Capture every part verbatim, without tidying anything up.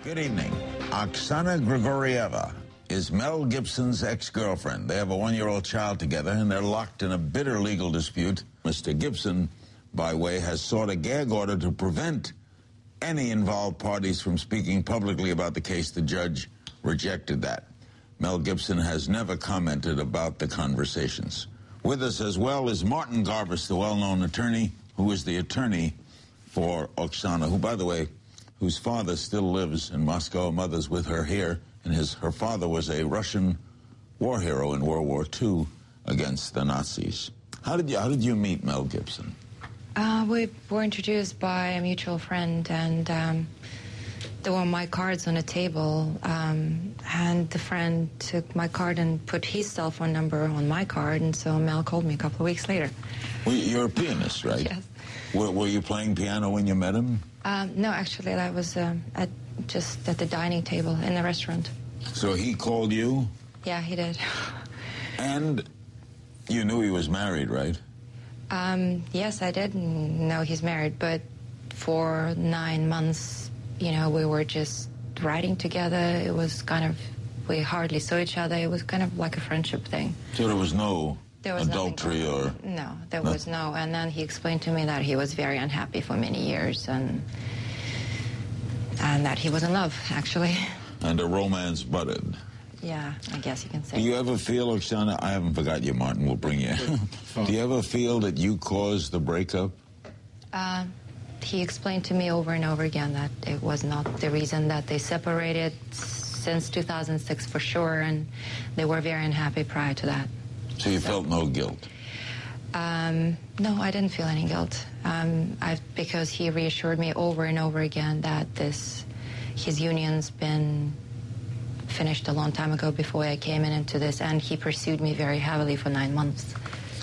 Good evening. Oksana Grigorieva is Mel Gibson's ex-girlfriend. They have a one-year-old child together, and they're locked in a bitter legal dispute. Mister Gibson, by way, has sought a gag order to prevent any involved parties from speaking publicly about the case. The judge rejected that. Mel Gibson has never commented about the conversations. With us as well is Martin Garbus, the well-known attorney, who is the attorney for Oksana, who, by the way, whose father still lives in Moscow, mother's with her here, and his her father was a Russian war hero in World War Two against the Nazis. How did you how did you meet Mel Gibson? Uh, we were introduced by a mutual friend, and um, there were my cards on a table, um, and the friend took my card and put his cell phone number on my card, and so Mel called me a couple of weeks later. Well, you're a pianist, right? Yes. Were, were you playing piano when you met him? Um, no, actually, that was um, at, just at the dining table in the restaurant. So he called you? Yeah, he did. And you knew he was married, right? Um, yes, I did know he's married, but for nine months, you know, we were just writing together. It was kind of, we hardly saw each other. It was kind of like a friendship thing. So there was no there was adultery or... No, there no. was no. And then he explained to me that he was very unhappy for many years, and and that he was in love, actually. And a romance budded. Yeah, I guess you can say. Do you ever feel, Oksana, I haven't forgot you, Martin, we'll bring you. Do you ever feel that you caused the breakup? Uh, he explained to me over and over again that it was not the reason that they separated since two thousand six for sure, and they were very unhappy prior to that. So you so, felt no guilt? Um, no, I didn't feel any guilt, um, I, because he reassured me over and over again that this, his union's been finished a long time ago before I came in into this, and he pursued me very heavily for nine months.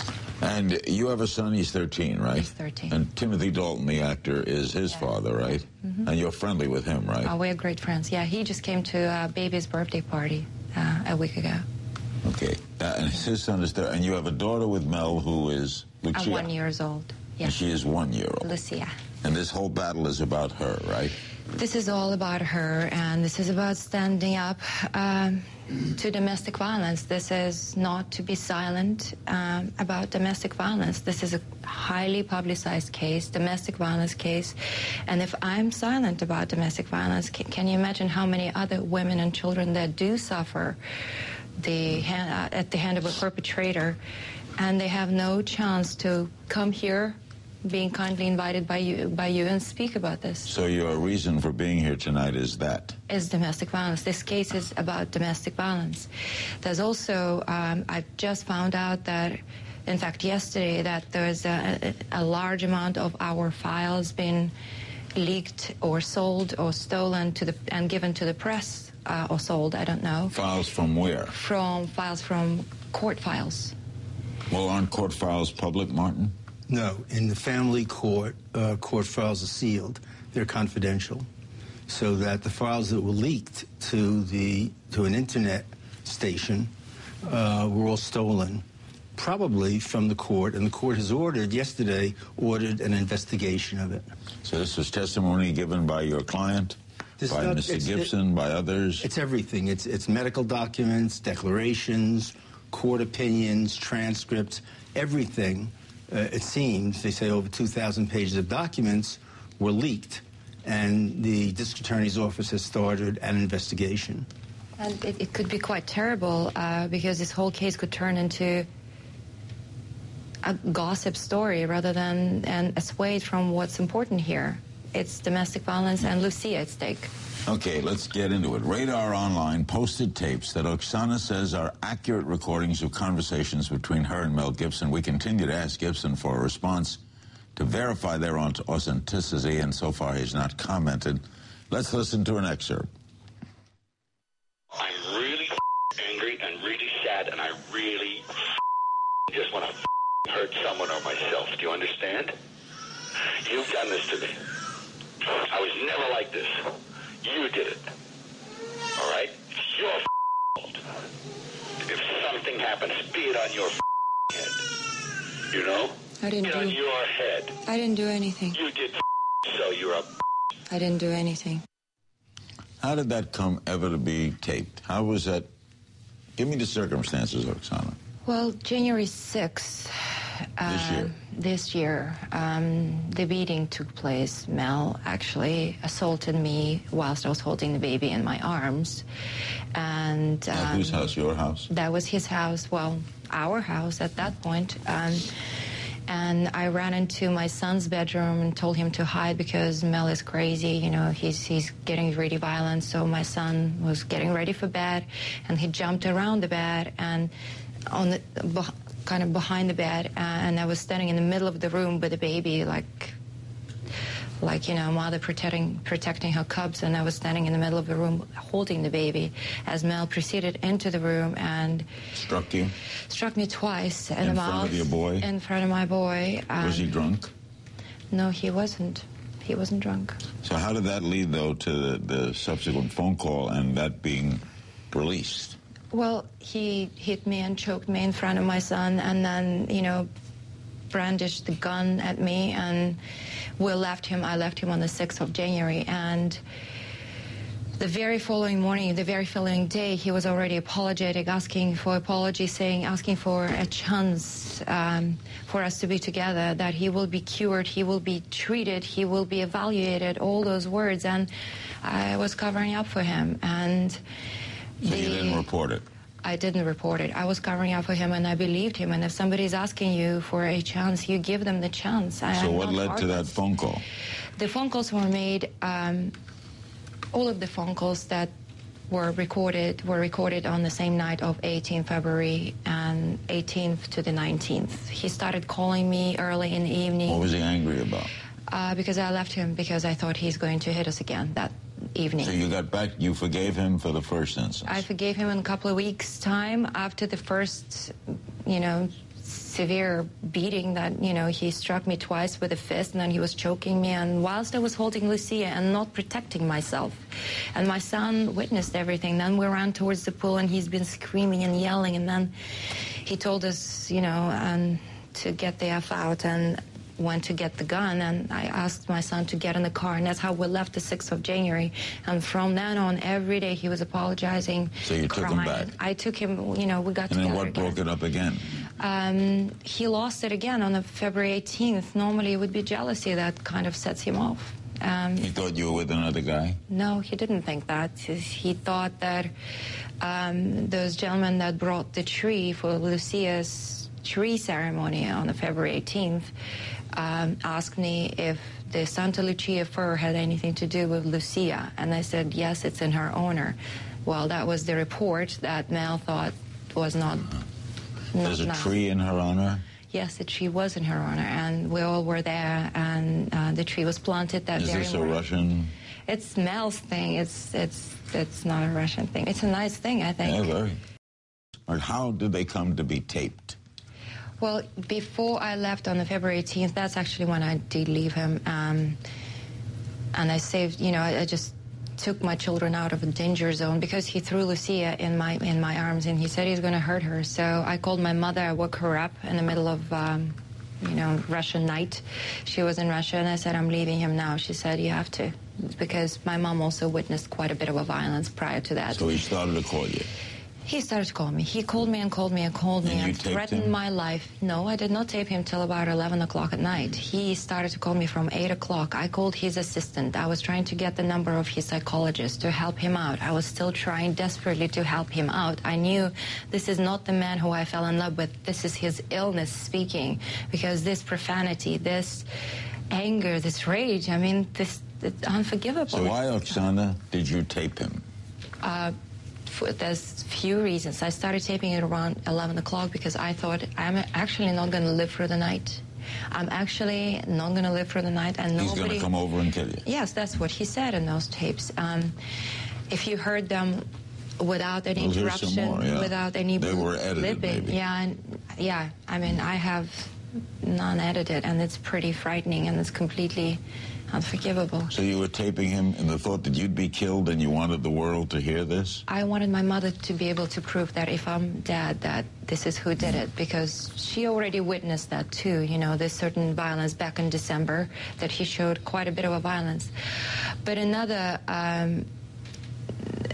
And you have a son, he's thirteen, right? He's thirteen. And Timothy Dalton, the actor, is his yes. father, right? Mm-hmm. And you're friendly with him, right? Oh, we're great friends. Yeah, he just came to uh, baby's birthday party uh, a week ago. Okay. Uh, and his son is there. And you have a daughter with Mel who is Lucia. Uh, one years old. Yeah. And she is one year old. Lucia. And this whole battle is about her, right? This is all about her, and this is about standing up um, to domestic violence. This is not to be silent um, about domestic violence. This is a highly publicized case, domestic violence case. And if I'm silent about domestic violence, can, can you imagine how many other women and children that do suffer the hand, uh, at the hand of a perpetrator, and they have no chance to come here, being kindly invited by you by you and speak about this. So your reason for being here tonight is that? Is domestic violence. This case is about domestic violence. There's also, um, I've just found out that, in fact, yesterday, that there's a, a large amount of our files been leaked or sold or stolen to the and given to the press, uh, or sold, I don't know. Files from where? From files from court files. Well, aren't court files public, Martin? No, in the family court, uh, court files are sealed. They're confidential, so that the files that were leaked to the to an internet station uh, were all stolen, probably from the court, and the court has ordered, yesterday, ordered an investigation of it. So this was testimony given by your client, this by not, Mister Gibson, it, by others? It's everything. It's, it's medical documents, declarations, court opinions, transcripts, everything. Uh, it seems, they say over two thousand pages of documents were leaked, and the district attorney's office has started an investigation. And it, it could be quite terrible, uh, because this whole case could turn into a gossip story rather than and assuade from what's important here. It's domestic violence and Lucia at stake. Okay, let's get into it. Radar Online posted tapes that Oksana says are accurate recordings of conversations between her and Mel Gibson. We continue to ask Gibson for a response to verify their authenticity, and so far he's not commented. Let's listen to an excerpt. I'm really angry and really sad, and I really just want to hurt someone or myself. Do you understand? You've done this to me. I was never like this. You did it. All right? It's your fault. If something happens, be it on your head. You know? I didn't Be do... on your head. I didn't do anything. You did, so you're a... I didn't do anything. How did that come ever to be taped? How was that? Give me the circumstances, Oksana. Well, January sixth, uh, this year, this year um, the beating took place. Mel actually assaulted me whilst I was holding the baby in my arms. And um, at whose house? Your house? That was his house. Well, our house at that point. Um, and I ran into my son's bedroom and told him to hide because Mel is crazy. You know, he's he's getting really violent. So my son was getting ready for bed, and he jumped around the bed and on the kind of behind the bed, and I was standing in the middle of the room with the baby, like. like, you know, a mother protecting protecting her cubs, and I was standing in the middle of the room holding the baby as Mel proceeded into the room and... Struck you? Struck me twice in, in the mouth. In front of your boy? In front of my boy. Um, was he drunk? No, he wasn't. He wasn't drunk. So how did that lead, though, to the, the subsequent phone call and that being released? Well, he hit me and choked me in front of my son, and then, you know, brandished the gun at me, and we left him. I left him on the sixth of January, and the very following morning, the very following day, he was already apologetic, asking for apology, saying, asking for a chance um, for us to be together, that he will be cured, he will be treated, he will be evaluated, all those words, and I was covering up for him, and... So the, you didn't report it? I didn't report it. I was covering up for him, and I believed him. And if somebody's asking you for a chance, you give them the chance. I, so what led to that phone call? The phone calls were made, um, all of the phone calls that were recorded were recorded on the same night of eighteenth February and eighteenth to the nineteenth. He started calling me early in the evening. What was he angry about? Uh, because I left him because I thought he's going to hit us again that evening. So you got back, you forgave him for the first instance? I forgave him in a couple of weeks' time after the first, you know, severe beating that, you know, he struck me twice with a fist, and then he was choking me, and whilst I was holding Lucia and not protecting myself. And my son witnessed everything. Then we ran towards the pool, and he's been screaming and yelling, and then he told us, you know, um, to get the F out, and went to get the gun, and I asked my son to get in the car, and that's how we left the sixth of January. And from then on, every day he was apologizing. So you crying. took him back? I took him, you know, we got and together then what again. broke it up again? Um, he lost it again on the February eighteenth. Normally it would be jealousy that kind of sets him off. Um, he thought you were with another guy? No, he didn't think that. He thought that um, those gentlemen that brought the tree for Lucia's tree ceremony on the February eighteenth um, asked me if the Santa Lucia fir had anything to do with Lucia, and I said, yes, it's in her honor. Well, that was the report that Mel thought was not... not There's a now. tree in her honor? Yes, the tree was in her honor, and we all were there, and uh, the tree was planted that Is very this a morning. Russian? It's Mel's thing. It's it's it's not a Russian thing. It's a nice thing, I think. Yeah, very. Or how did they come to be taped? Well, before I left on the February eighteenth, that's actually when I did leave him, um, and I saved. You know, I, I just took my children out of a danger zone because he threw Lucia in my in my arms, and he said he's going to hurt her. So I called my mother. I woke her up in the middle of, um, you know, Russian night. She was in Russia, and I said, I'm leaving him now. She said, you have to, because my mom also witnessed quite a bit of a violence prior to that. So he started to call you? He started to call me. He called me and called me and called me and, and threatened him? my life. No, I did not tape him till about eleven o'clock at night. He started to call me from eight o'clock. I called his assistant. I was trying to get the number of his psychologist to help him out. I was still trying desperately to help him out. I knew this is not the man who I fell in love with. This is his illness speaking, because this profanity, this anger, this rage, I mean, this it's unforgivable. So why, Oksana, did you tape him? Uh, There's few reasons. I started taping it around eleven o'clock because I thought I'm actually not going to live through the night. I'm actually not going to live through the night, and He's nobody... going to come over and kill you. Yes, that's what he said in those tapes. Um, if you heard them without any Well, interruption, some more, yeah. without any They were edited, blipping, maybe. yeah, and, yeah. I mean, I have non-edited, and it's pretty frightening, and it's completely unforgivable. So you were taping him in the thought that you'd be killed, and you wanted the world to hear this? I wanted my mother to be able to prove that if I'm dead, that this is who did it, because she already witnessed that too. You know, there's certain violence back in December that he showed quite a bit of a violence. But another um,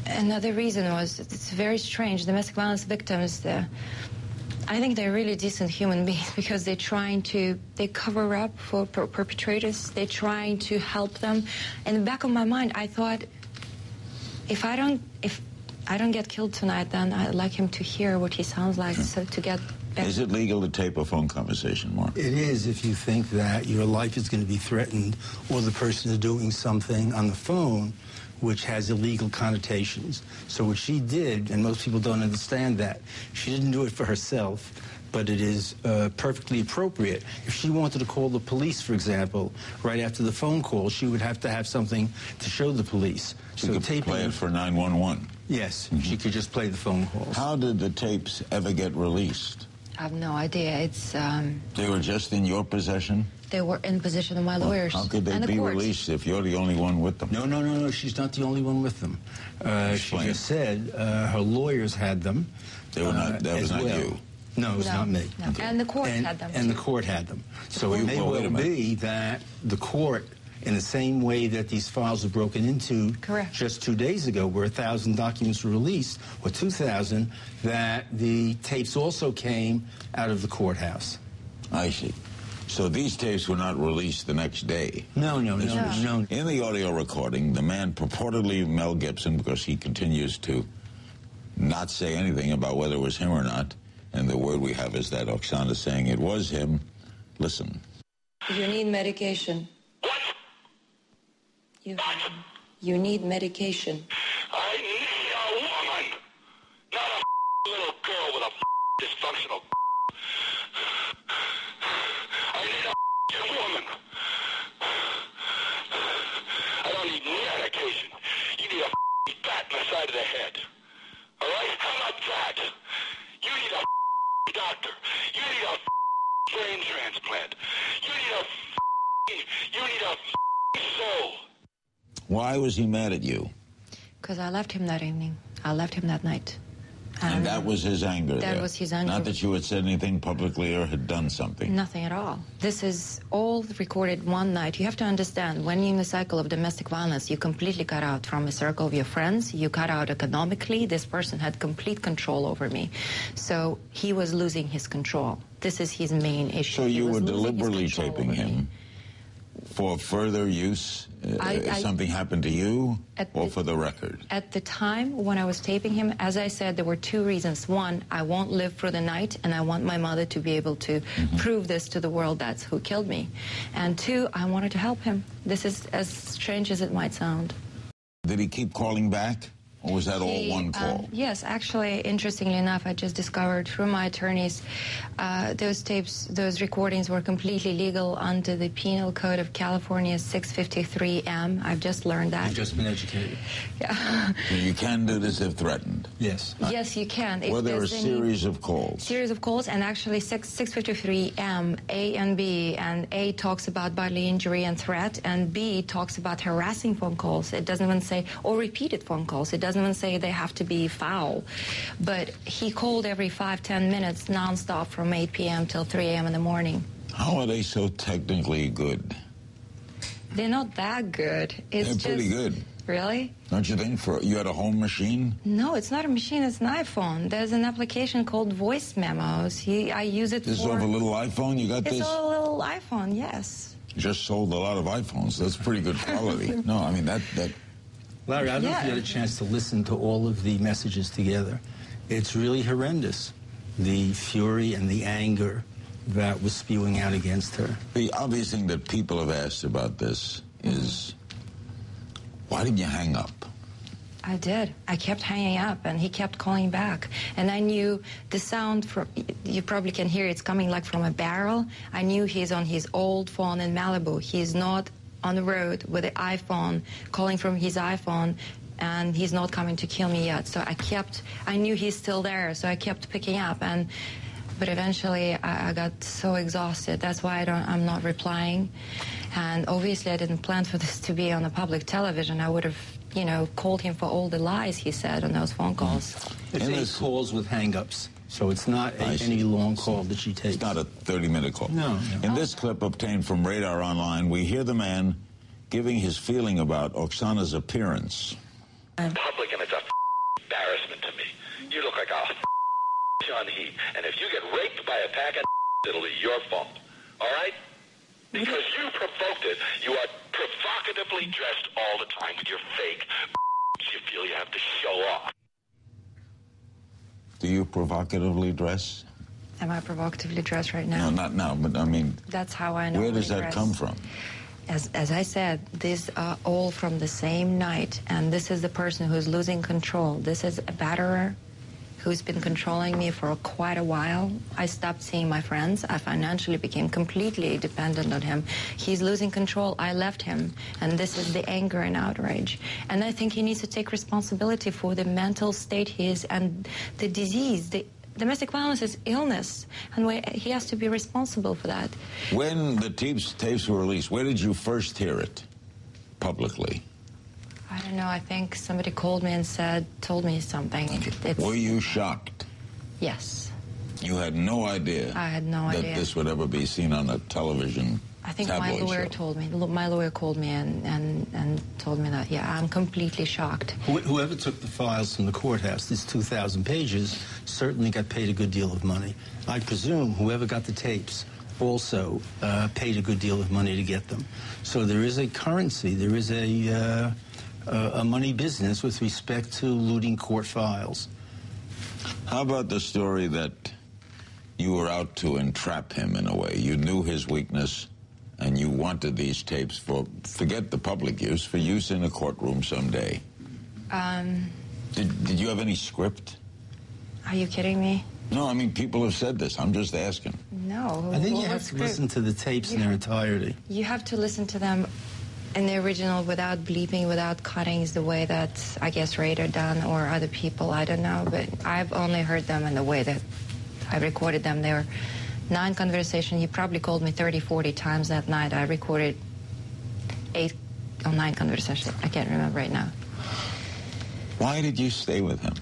another reason was, it's very strange, domestic violence victims, the, I think they're really decent human beings because they're trying to, they cover up for per perpetrators, they're trying to help them. In the back of my mind, I thought, if I don't, if I don't get killed tonight, then I'd like him to hear what he sounds like, so to get better. Is it legal to tape a phone conversation, Mark? It is if you think that your life is going to be threatened or the person is doing something on the phone which has illegal connotations. So what she did, and most people don't understand that, she didn't do it for herself, but it is uh, perfectly appropriate. If she wanted to call the police, for example, right after the phone call, she would have to have something to show the police. She so could taping, play it for nine one one. Yes, mm-hmm. She could just play the phone calls. How did the tapes ever get released? I have no idea. It's um, They were just in your possession? They were in possession of my lawyers. Well, how could they and the be courts. released if you're the only one with them? No, no, no, no. She's not the only one with them. Uh, she just said uh, her lawyers had them. They were not. Uh, that was not well. you. No, it was no, not me. No. Okay. And the court and, had them. And too. the court had them. So Well, it may well, well be that the court, in the same way that these files were broken into Correct. just two days ago, where a thousand documents were released, or two thousand, that the tapes also came out of the courthouse. I see. So these tapes were not released the next day? No, no, no, no. no. In the audio recording, the man purportedly Mel Gibson, because he continues to not say anything about whether it was him or not, and the word we have is that Oksana saying it was him. Listen. You need medication. What? You, What? you need medication. I need a woman, not a little girl with a dysfunctional. I need a woman. I don't need medication. You need a bat in the side of the head. All right? How about that? You need a doctor. You need a brain transplant. You need a you need a soul. Why was he mad at you? Because I left him that evening. I left him that night. And, and that was his anger That there. was his anger. Not that you had said anything publicly or had done something. Nothing at all. This is all recorded one night. You have to understand, when you're in the cycle of domestic violence, you completely cut out from a circle of your friends. You cut out economically. This person had complete control over me. So he was losing his control. This is his main issue. So He you was were losing his deliberately control taping over me. him for further use uh, I- if I- something happened to you, At or the- for the record? At the time when I was taping him, as I said, there were two reasons. One, I won't live through the night, and I want my mother to be able to mm-hmm. prove this to the world, that's who killed me. And two, I wanted to help him. This is as strange as it might sound. Did he keep calling back, or was that all He, one call? Um, yes, actually, interestingly enough, I just discovered through my attorneys, uh, those tapes, those recordings were completely legal under the Penal Code of California six fifty-three M. I've just learned that. You've just been educated. Yeah. You can do this if threatened. Yes. Yes, you can. If Were there a there's any- series of calls? Series of calls, and actually six fifty-three M, A and B, and A talks about bodily injury and threat, and B talks about harassing phone calls. It doesn't even say, or repeated phone calls. It doesn't even say they have to be foul. But he called every five, ten minutes nonstop from eight P M till three A M in the morning. How are they so technically good? They're not that good. It's They're pretty just, good. Really? Don't you think? For you had a home machine? No, it's not a machine, it's an iPhone. There's an application called Voice Memos. He, I use it This is for... off a little iPhone? You got It's this? a little iPhone, yes. You just sold a lot of iPhones. That's pretty good quality. No, I mean, that... that Larry, I don't know if you Yeah. had a chance to listen to all of the messages together. It's really horrendous, the fury and the anger that was spewing out against her. the obvious thing that people have asked about this is, why didn't you hang up? I did. I kept hanging up, and he kept calling back. And I knew the sound from, you probably can hear it's coming like from a barrel. I knew he's on his old phone in Malibu. He's not on the road with the iPhone, calling from his iPhone, and he's not coming to kill me yet. So I kept, I knew he's still there, so I kept picking up. And but eventually I, I got so exhausted. That's why I don't, I'm not replying. And obviously I didn't plan for this to be on the public television. I would have, you know, called him for all the lies he said on those phone calls. It's And eight this- calls with hang-ups, so it's not a, I see. any long call that she takes. It's not a thirty-minute call. No, no. In this clip obtained from Radar Online, we hear the man giving his feeling about Oksana's appearance. Public, and it's a listen to me. You look like a on heat. And if you get raped by a pack of it'll be your fault. All right? Because you provoked it. You are provocatively dressed all the time with your fake you feel you have to show off. Do you provocatively dress? Am I provocatively dressed right now? No, not now, but I mean... That's how I know. Where does that dress. come from? As, as I said, these are all from the same night, and this is the person who's losing control. This is a batterer who's been controlling me for quite a while. I stopped seeing my friends. I financially became completely dependent on him. He's losing control. I left him, and this is the anger and outrage. And I think he needs to take responsibility for the mental state he is and the disease. The domestic violence is illness, and we, he has to be responsible for that. When the tapes, tapes were released, where did you first hear it publicly? I don't know. I think somebody called me and said, told me something. It's, were you shocked? Yes. You had no idea I had no that idea. this would ever be seen on a television I think my lawyer show. told me. My lawyer called me and, and, and told me that, yeah, I'm completely shocked. Wh whoever took the files from the courthouse, these two thousand pages, certainly got paid a good deal of money. I presume whoever got the tapes also uh, paid a good deal of money to get them. So there is a currency, there is a, uh, a money business with respect to looting court files. How about the story that you were out to entrap him in a way? You knew his weakness, and you wanted these tapes for, forget the public use, for use in a courtroom someday. Um, did, did you have any script? Are you kidding me? No, I mean, people have said this. I'm just asking. No. I think what you have to script? listen to the tapes You in their have- entirety. You have to listen to them in the original without bleeping, without cuttings, the way that, I guess, Raider done or other people, I don't know. But I've only heard them in the way that I recorded them. They were nine conversations. He probably called me thirty, forty times that night. I recorded eight or nine conversations. I can't remember right now. Why did you stay with him?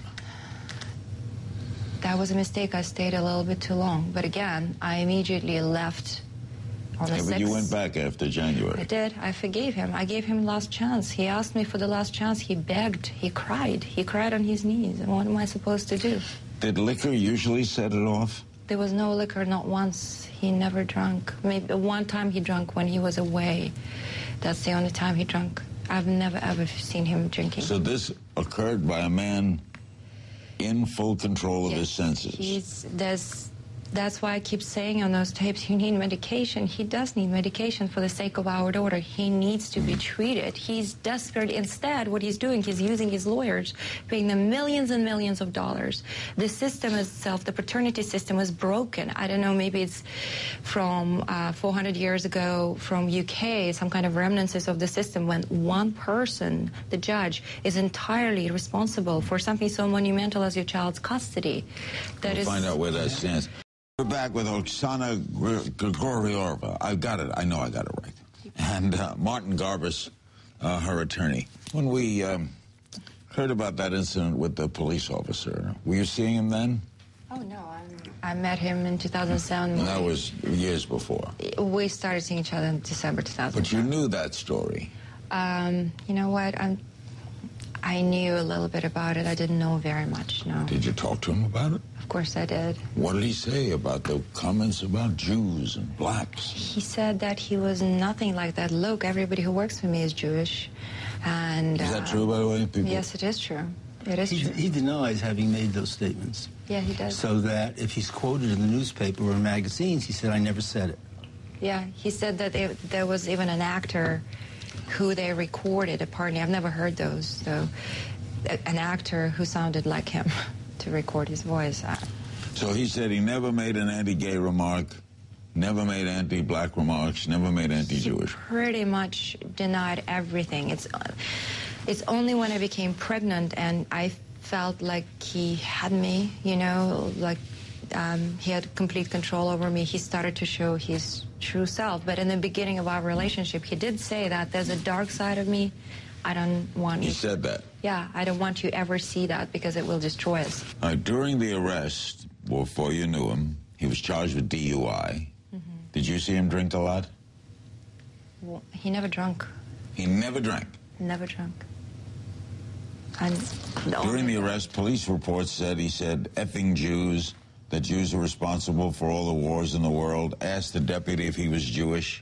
That was a mistake. I stayed a little bit too long. But again, I immediately left on the Yeah, but sixth. you went back after January. I did. I forgave him. I gave him last chance. He asked me for the last chance. He begged. He cried. He cried on his knees. And what am I supposed to do? Did liquor usually set it off? There was no liquor, not once. He never drank. Maybe one time he drank when he was away. That's the only time he drank. I've never, ever seen him drinking. So this occurred by a man in full control of Yes, his senses. He's, there's, that's why I keep saying on those tapes, you need medication. He does need medication for the sake of our daughter. He needs to be treated. He's desperate. Instead, what he's doing, he's using his lawyers, paying them millions and millions of dollars. The system itself, the paternity system, is broken. I don't know, maybe it's from uh, four hundred years ago from U K, some kind of remnants of the system when one person, the judge, is entirely responsible for something so monumental as your child's custody. That We'll is, find out where that stands. We're back with Oksana Grigorieva. I got it. I know I got it right. And uh, Martin Garbus, uh, her attorney. When we um, heard about that incident with the police officer, were you seeing him then? Oh, no. I'm, I met him in two thousand seven. That was years before. We started seeing each other in December two thousand. But you knew that story. Um, you know what? I'm, I knew a little bit about it. I didn't know very much, no. Did you talk to him about it? Of course I did. What did he say about the comments about Jews and blacks? He said that he was nothing like that. Look, everybody who works for me is Jewish. And Is that uh, true, by the way? People? Yes, it is true. It is He, true. he denies having made those statements. Yeah, he does. So that if he's quoted in the newspaper or magazines, he said, I never said it. Yeah, he said that it, there was even an actor who they recorded, apparently. I've never heard those, so a- an actor who sounded like him to record his voice. I, So he said he never made an anti-gay remark, never made anti-black remarks, never made anti-Jewish. pretty much denied everything. It's, uh, it's only when I became pregnant and I felt like he had me, you know, like um, he had complete control over me. He started to show his true self. But in the beginning of our relationship, he did say that there's a dark side of me. I don't want He you. said that. Yeah, I don't want you ever see that because it will destroy us. Uh, during the arrest, before you knew him, he was charged with D U I. Mm-hmm. Did you see him drink a lot? Well, he never drunk. He never drank. Never drunk. And the During the arrest, police reports said he said, effing Jews, that Jews are responsible for all the wars in the world, asked the deputy if he was Jewish.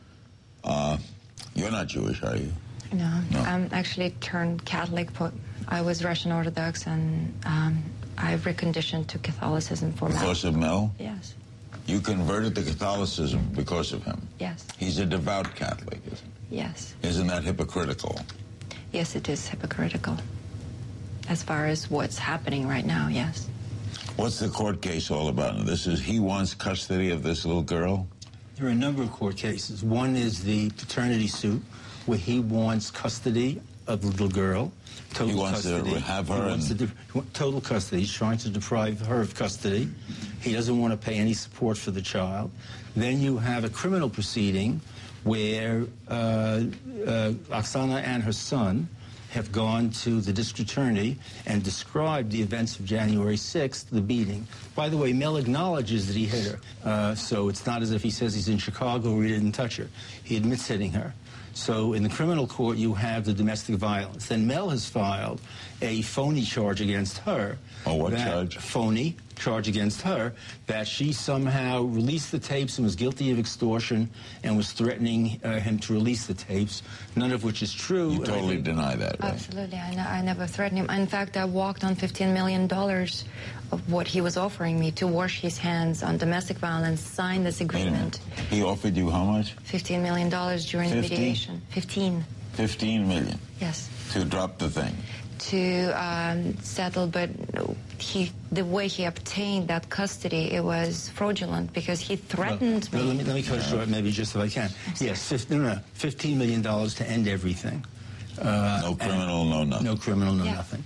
Uh, you're not Jewish, are you? No, No. I'm actually turned Catholic. I was Russian Orthodox, and um, I've reconditioned to Catholicism for Mel. Because of Mel? Yes. You converted to Catholicism because of him? Yes. He's a devout Catholic, isn't he? Yes. Isn't that hypocritical? Yes, it is hypocritical. As far as what's happening right now, yes. What's the court case all about? This is, he wants custody of this little girl? There are a number of court cases. One is the paternity suit, where he wants custody of the little girl. Total He wants custody. to have her He wants and... to de- total custody. He's trying to deprive her of custody. He doesn't want to pay any support for the child. Then you have a criminal proceeding where uh, uh, Oksana and her son have gone to the district attorney and described the events of January sixth, the beating. By the way, Mel acknowledges that he hit her, uh, so it's not as if he says he's in Chicago where he didn't touch her. He admits hitting her. So in the criminal court, you have the domestic violence. Then Mel has filed a phony charge against her. Oh, what that, charge? Phony charge against her, that she somehow released the tapes and was guilty of extortion and was threatening uh, him to release the tapes, none of which is true. You totally think, deny that, right? Absolutely. I, ne I never threatened him. In fact, I walked on fifteen million dollars of what he was offering me to wash his hands on domestic violence, sign this agreement. He offered you how much? fifteen million dollars during fifty? the mediation. fifteen. fifteen million? Yes. To drop the thing? To um, settle, but he, the way he obtained that custody, it was fraudulent because he threatened well, me. Let me, let me cut it short, maybe just if I can. Yes, fifteen, no, no, fifteen million dollars to end everything. Uh, No criminal, no nothing. No criminal, no Yeah. nothing.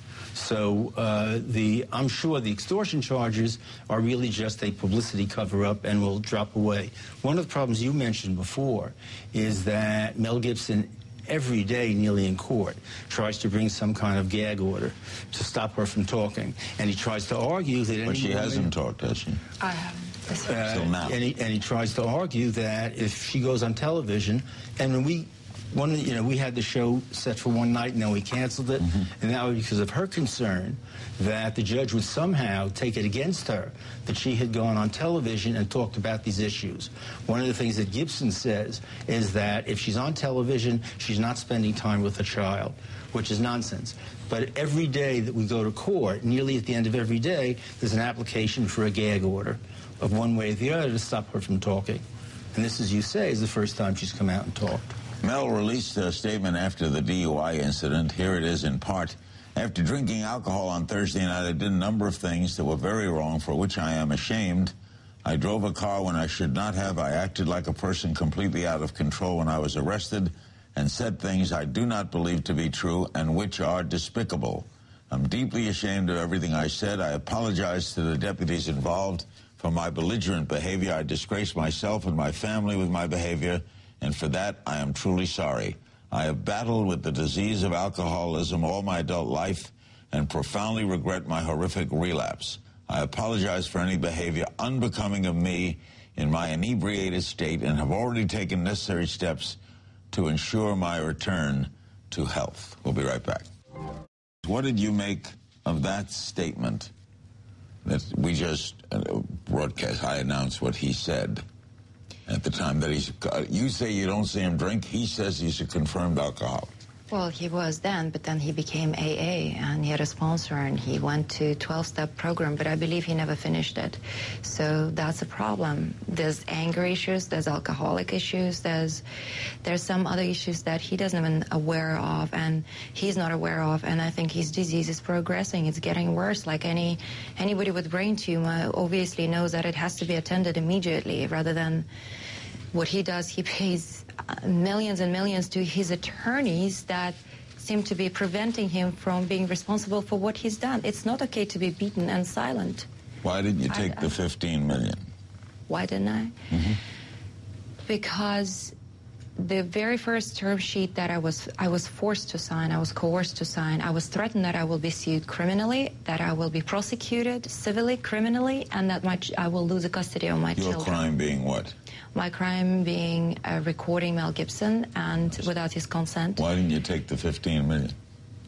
So uh, the I'm sure the extortion charges are really just a publicity cover-up and will drop away. One of the problems you mentioned before is that Mel Gibson, every day nearly in court, tries to bring some kind of gag order to stop her from talking. And he tries to argue that... But she woman- hasn't talked, has she? I haven't. uh, Till now. And he, and he tries to argue that if she goes on television, and when we, one of the, you know, we had the show set for one night, and then we canceled it, mm-hmm. and that was because of her concern that the judge would somehow take it against her that she had gone on television and talked about these issues. One of the things that Gibson says is that if she's on television, she's not spending time with her child, which is nonsense. But every day that we go to court, nearly at the end of every day, there's an application for a gag order of one way or the other to stop her from talking. And this, as you say, is the first time she's come out and talked. Mel released a statement after the D U I incident. Here it is in part. After drinking alcohol on Thursday night, I did a number of things that were very wrong, for which I am ashamed. I drove a car when I should not have. I acted like a person completely out of control when I was arrested and said things I do not believe to be true and which are despicable. I'm deeply ashamed of everything I said. I apologize to the deputies involved for my belligerent behavior. I disgraced myself and my family with my behavior, and for that I am truly sorry. I have battled with the disease of alcoholism all my adult life and profoundly regret my horrific relapse. I apologize for any behavior unbecoming of me in my inebriated state and have already taken necessary steps to ensure my return to health. We'll be right back. What did you make of that statement that we just uh, broadcast? I announced what he said at the time, that he's, uh, you say you don't see him drink. He says he's a confirmed alcoholic. Well, he was then, but then he became A A, and he had a sponsor, and he went to twelve-step program, but I believe he never finished it. So that's a problem. There's anger issues, there's alcoholic issues, there's there's some other issues that he doesn't even aware of, and he's not aware of, and I think his disease is progressing. It's getting worse. Like any anybody with brain tumor obviously knows that it has to be attended immediately, rather than what he does. He pays millions and millions to his attorneys that seem to be preventing him from being responsible for what he's done. It's not okay to be beaten and silent. Why didn't you take I, I, the fifteen million? Why didn't I? Mm-hmm. Because the very first term sheet that I was I was forced to sign, I was coerced to sign, I was threatened that I will be sued criminally, that I will be prosecuted civilly, criminally, and that my ch I will lose the custody of my Your children. crime being what? My crime being uh, recording Mel Gibson and without his consent. Why didn't you take the fifteen million?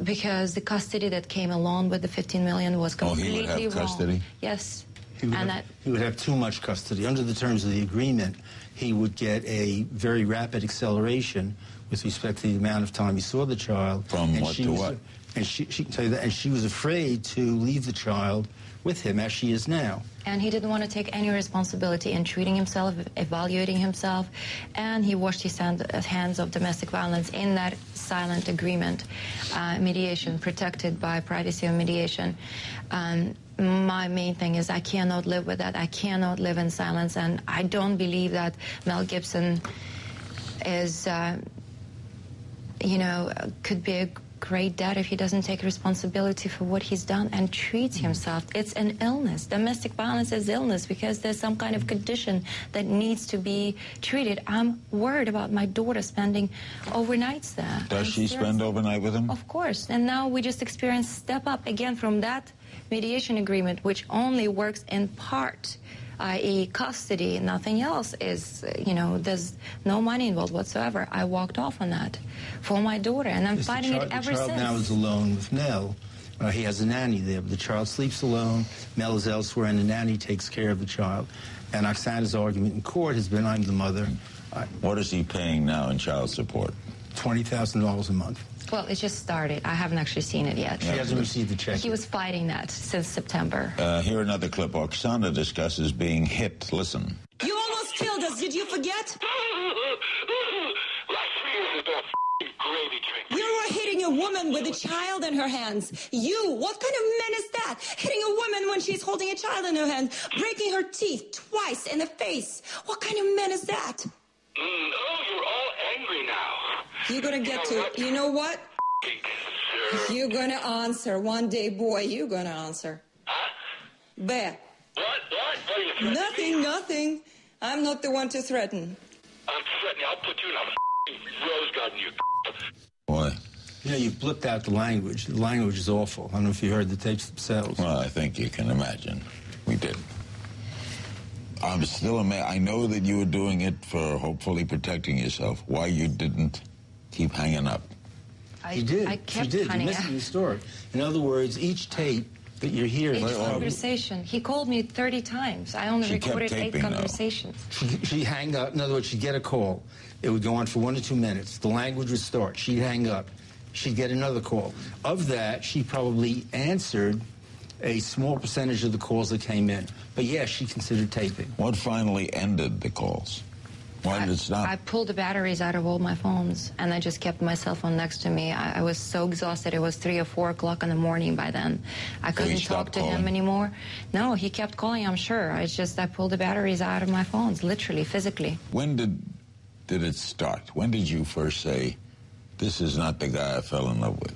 because the custody that came along with the fifteen million was completely wrong. Oh, he would have wrong. custody? Yes. He would, and have, that, he would have too much custody. Under the terms of the agreement, he would get a very rapid acceleration with respect to the amount of time he saw the child. From and what she to was, what? And she, she can tell you that. And she was afraid to leave the child with him, as she is now. And he didn't want to take any responsibility in treating himself, evaluating himself, and he washed his hand, hands of domestic violence in that silent agreement, uh, mediation, protected by privacy of mediation. Um, my main thing is I cannot live with that. I cannot live in silence, and I don't believe that Mel Gibson is, uh, you know, could be a great dad if he doesn't take responsibility for what he's done and treats himself. It's an illness. Domestic violence is illness because there's some kind of condition that needs to be treated. I'm worried about my daughter spending overnights there. Does she spend overnight with him? Of course. And now we just experienced step up again from that mediation agreement, which only works in part, that is custody, nothing else is, you know, there's no money involved whatsoever. I walked off on that for my daughter, and I'm Yes, fighting child, it ever the child since. now is alone with Mel. Uh, he has a nanny there, but the child sleeps alone. Mel is elsewhere, and the nanny takes care of the child. And Oksana's argument in court has been, I'm the mother. I, What is he paying now in child support? twenty thousand dollars a month. Well, it just started. I haven't actually seen it yet. She hasn't received the check. He was fighting that since September. Uh, here another clip. Oksana discusses being hit. Listen. You almost killed us. Did you forget? Last three years has been a f***ing gravy train. We were hitting a woman with a child in her hands. You, what kind of man is that? Hitting a woman when she's holding a child in her hand, breaking her teeth twice in the face. What kind of man is that? Mm, oh, you're all angry now. You're gonna get to, you know what? Sir. You're gonna answer. One day, boy, you're gonna answer. Huh? Bear. What? What? What are you threatening Nothing, me? nothing. I'm not the one to threaten. I'm threatening. I'll put you in a f***ing rose garden, you Boy. You know, you've blipped out the language. The language is awful. I don't know if you heard the tapes themselves. Well, I think you can imagine. We did. I'm still amazed. I know that you were doing it for hopefully protecting yourself. Why you didn't keep hanging up? I, You did. I kept you did. hanging You're up. missing the story. In other words, each tape that you're hearing... Each is probably- conversation. He called me thirty times. I only She kept recorded eight taping, though. conversations. She, she'd hang up. In other words, she'd get a call. It would go on for one or two minutes. The language would start. She'd hang up. She'd get another call. Of that, she probably answered a small percentage of the calls that came in. But yes, she considered taping. What finally ended the calls? Why did it stop? I pulled the batteries out of all my phones, and I just kept my cell phone next to me. I, I was so exhausted. It was three or four o'clock in the morning by then. I couldn't talk stopped to him calling? anymore. No, he kept calling, I'm sure. I just, I pulled the batteries out of my phones, literally, physically. When did did it start? When did you first say, this is not the guy I fell in love with?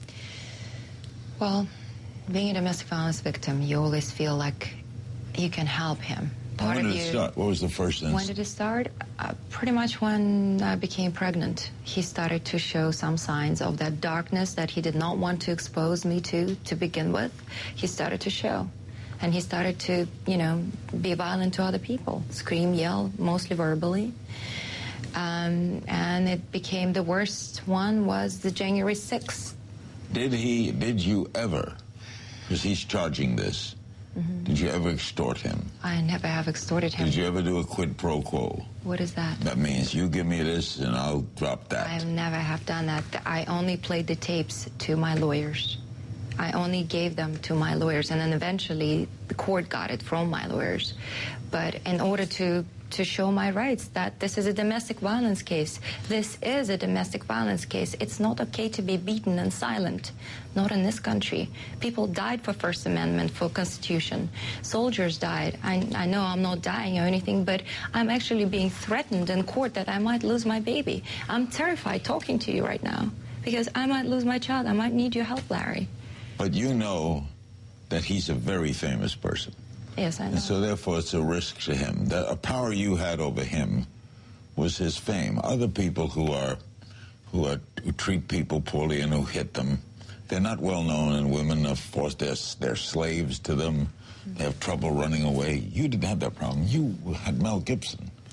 Well, being a domestic violence victim, you always feel like you can help him. Part When of did it you. start? What was the first When instance? did it start? Uh, pretty much when I became pregnant. He started to show some signs of that darkness that he did not want to expose me to to begin with. He started to show. And he started to, you know, be violent to other people, scream, yell, mostly verbally. Um, and it became the worst one was the January sixth. Did he, did you ever, because he's charging this, Mm-hmm. did you ever extort him? I never have extorted him. Did you ever do a quid pro quo? What is that? That means you give me this and I'll drop that. I never have done that. I only played the tapes to my lawyers. I only gave them to my lawyers, and then eventually the court got it from my lawyers. But in order to to show my rights that this is a domestic violence case, this is a domestic violence case. It's not okay to be beaten and silent. Not in this country. People died for First Amendment, for Constitution. Soldiers died. I, I know I'm not dying or anything, but I'm actually being threatened in court that I might lose my baby. I'm terrified talking to you right now because I might lose my child. I might need your help, Larry. But you know that he's a very famous person. Yes, I know. And so therefore it's a risk to him. The a power you had over him was his fame. Other people who are who are who treat people poorly and who hit them, they're not well known, and women, of course, they're, they're slaves to them. They have trouble running away. You didn't have that problem. You had Mel Gibson.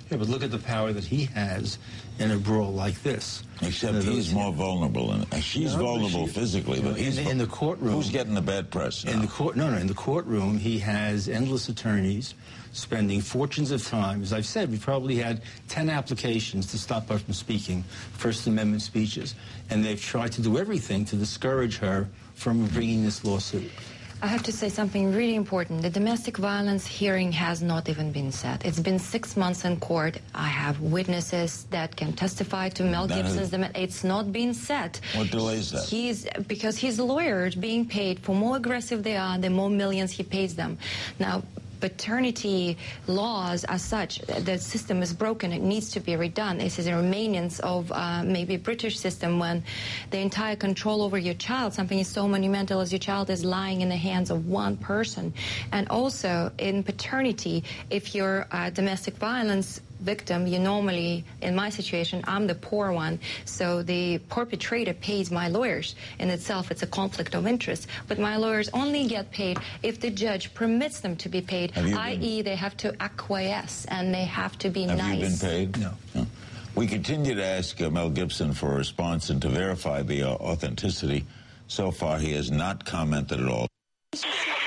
Yeah, but look at the power that he has in a brawl like this. Except You know, he's those- more vulnerable. And she's No, but vulnerable she- physically, but in- he's in the courtroom. Who's getting the bad press now? In the court, no, no. In the courtroom, he has endless attorneys spending fortunes of time. As I've said, we probably had ten applications to stop her from speaking First Amendment speeches, and they've tried to do everything to discourage her from bringing this lawsuit. I have to say something really important. The domestic violence hearing has not even been set. It's been six months in court. I have witnesses that can testify to Mel That Gibson's. is- It's not been set. What delays that? He's because his lawyers being paid. For more aggressive they are, the more millions he pays them. Now, paternity laws as such, the system is broken. It needs to be redone. This is a remnants of uh, maybe a British system when the entire control over your child, something is so monumental as your child, is lying in the hands of one person. And also in paternity, if you're a domestic violence victim, you normally, in my situation, I'm the poor one, so the perpetrator pays my lawyers. In itself, it's a conflict of interest. But my lawyers only get paid if the judge permits them to be paid, Have you that is been- they have to acquiesce and they have to be Have nice. you been paid? No. No. We continue to ask uh, Mel Gibson for a response and to verify the uh, authenticity. So far, he has not commented at all. Has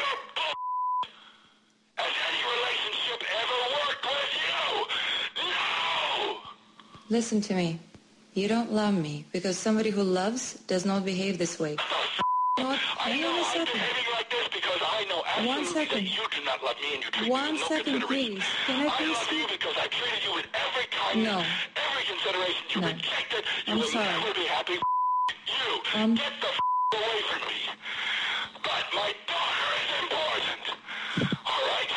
any relationship ever worked with you? No! Listen to me. You don't love me because somebody who loves does not behave this way. Not, I hang know on a I'm second. behaving like this because I know One absolutely second. that you do not love me and you treat One me with no second, consideration. please. Can I please love you speak? because I treated you with every kindness, No. every consideration. You No. rejected. You I'm will sorry. never be happy. You Um, get the away from me. But my daughter is important. All right?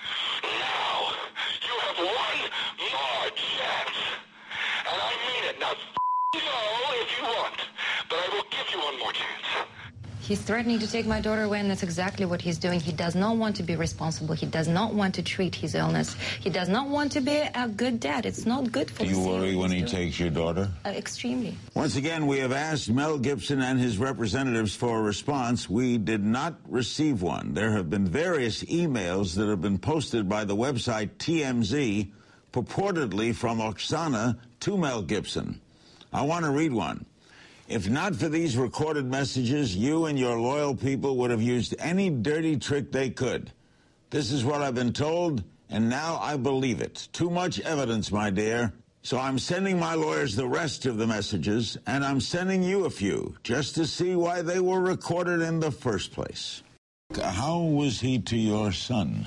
Now you have one more chance, and I mean it. Now no if you want, but I will give you one more chance. He's threatening to take my daughter away, and that's exactly what he's doing. He does not want to be responsible. He does not want to treat his illness. He does not want to be a good dad. It's not good for Do you the worry when he he's doing. takes your daughter? Uh, extremely. Once again, we have asked Mel Gibson and his representatives for a response. We did not receive one. There have been various emails that have been posted by the website T M Z, purportedly from Oksana to Mel Gibson. I want to read one. If not for these recorded messages, you and your loyal people would have used any dirty trick they could. This is what I've been told, and now I believe it. Too much evidence, my dear. So I'm sending my lawyers the rest of the messages, and I'm sending you a few, just to see why they were recorded in the first place. How was he to your son?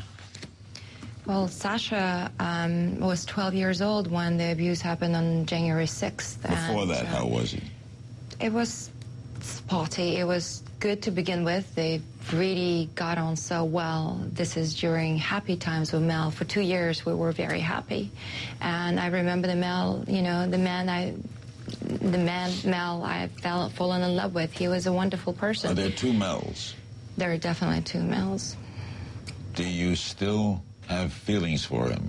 Well, Sasha um, was twelve years old when the abuse happened on January sixth. Before and, that, uh, how was he? It was spotty. It was good to begin with. They really got on so well. This is during happy times with Mel. For two years, we were very happy. And I remember the Mel, you know, the man I, the man Mel I fell fallen in love with. He was a wonderful person. Are there two Mels? There are definitely two Mels. Do you still have feelings for him?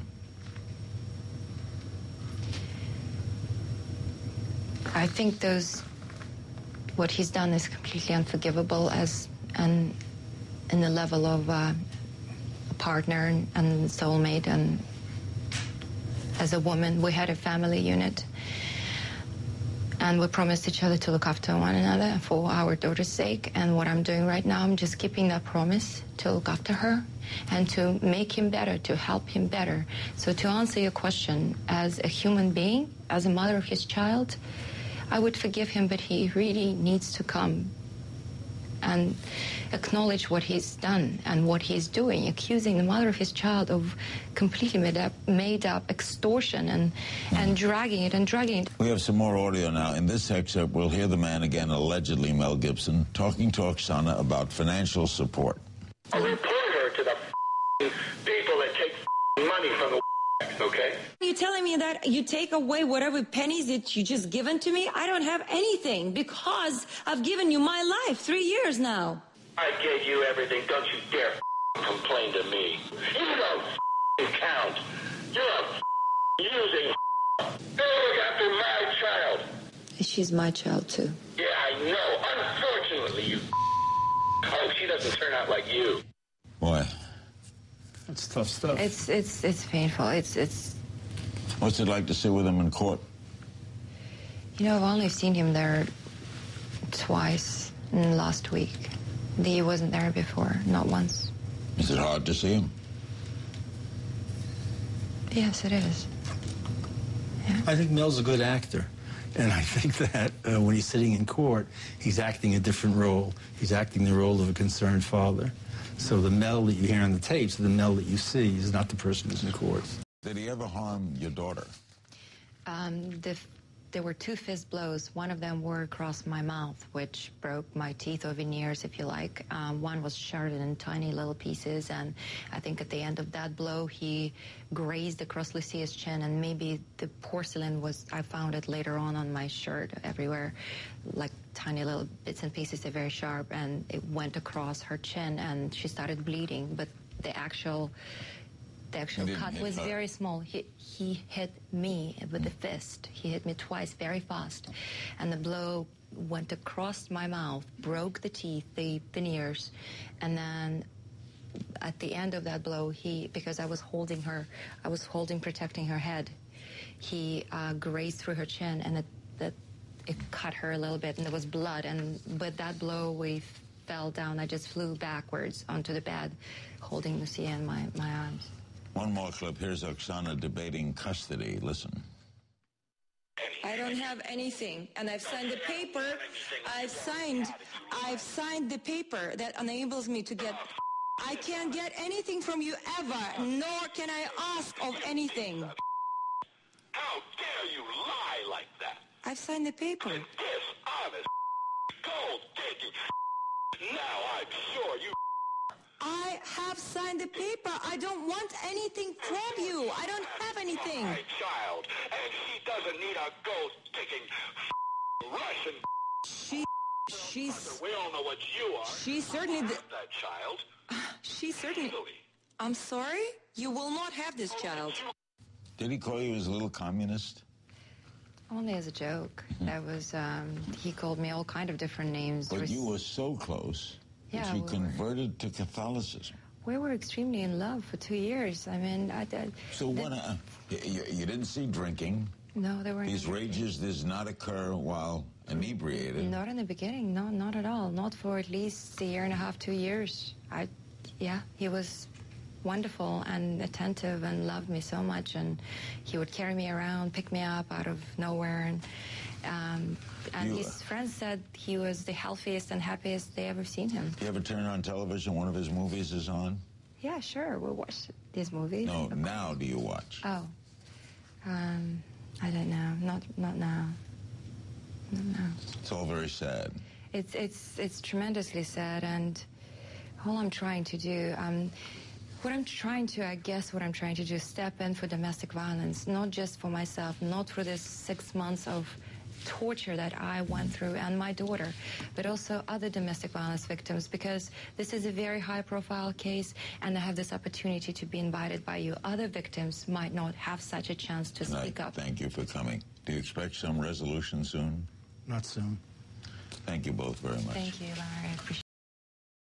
I think those, what he's done is completely unforgivable as an, in the level of uh, a partner and, and soulmate, and as a woman, we had a family unit. And we promised each other to look after one another for our daughter's sake. And what I'm doing right now, I'm just keeping that promise to look after her and to make him better, to help him better. So to answer your question, as a human being, as a mother of his child, I would forgive him, but he really needs to come and acknowledge what he's done and what he's doing, accusing the mother of his child of completely made up, made up extortion and, and dragging it and dragging it. We have some more audio now. In this excerpt, we'll hear the man again, allegedly Mel Gibson, talking to Oksana about financial support. I report her to the f***ing people that take f***ing money from the okay? Are you telling me that you take away whatever pennies that you just given to me? I don't have anything because I've given you my life three years now. I gave you everything. Don't you dare f***ing complain to me. You don't f***ing count. You're a f***ing using f***. Go look after my child. She's my child too. Yeah, I know. Unfortunately, you I hope she doesn't turn out like you. Boy. That's tough stuff. It's it's it's painful. It's it's What's it like to sit with him in court? You know, I've only seen him there twice in last week. He wasn't there before, not once. Is it hard to see him? Yes, it is. Yeah. I think Mel's a good actor. And I think that uh, when he's sitting in court, he's acting a different role. He's acting the role of a concerned father. So the Mel that you hear on the tapes, the Mel that you see, is not the person who's in court. Did he ever harm your daughter? Um, the, there were two fist blows. One of them were across my mouth, which broke my teeth or veneers, if you like. Um, one was shattered in tiny little pieces, and I think at the end of that blow, he grazed across Lucia's chin, and maybe the porcelain was, I found it later on on my shirt everywhere, like tiny little bits and pieces. They're very sharp, and it went across her chin, and she started bleeding, but the actual... The actual cut was her. very small. He, he hit me with the fist. He hit me twice, very fast. And the blow went across my mouth, broke the teeth, the veneers. And then at the end of that blow, he, because I was holding her, I was holding, protecting her head, he uh, grazed through her chin, and it, that, it cut her a little bit, and there was blood. And with that blow, we fell down. I just flew backwards onto the bed, holding Lucia in my, my arms. One more clip. Here's Oksana debating custody. Listen. I don't have anything, and I've signed the paper. I've signed, I've signed the paper that enables me to get. I can't get anything from you ever, nor can I ask of anything. How dare you lie like that? I've signed the paper. Dishonest, gold-digging. Now I'm sure you. I have signed the paper. I don't want anything from you. I don't have anything. My child, and she doesn't need a gold-digging Russian. She, she's. We all know what you are. She certainly. Have that child. She certainly. I'm sorry. You will not have this child. Did he call you his little communist? Only as a joke. That was. Um, he called me all kind of different names. But you were so close. Yeah, that you we converted were. to Catholicism. We were extremely in love for two years. I mean, I did. So what? Uh, you, you didn't see drinking. No, there were. These rages did not occur while inebriated. Not in the beginning. No, not at all. Not for at least a year and a half, two years. I, yeah, he was wonderful and attentive and loved me so much, and he would carry me around, pick me up out of nowhere, and. Um, and you, his friends said he was the healthiest and happiest they ever seen him. You ever turn on television, one of his movies is on? Yeah, sure. We'll watch his movies. No, now do you watch? Oh. Um, I don't know. Not not now. Not now. It's all very sad. It's, it's, it's tremendously sad, and all I'm trying to do... Um, What I'm trying to, I guess what I'm trying to do is step in for domestic violence, not just for myself, not for this six months of torture that I went through and my daughter, but also other domestic violence victims, because this is a very high-profile case, and I have this opportunity to be invited by you. Other victims might not have such a chance to speak up. Thank you for coming. Do you expect some resolution soon? Not soon. Thank you both very much. Thank you, Larry. I appreciate it.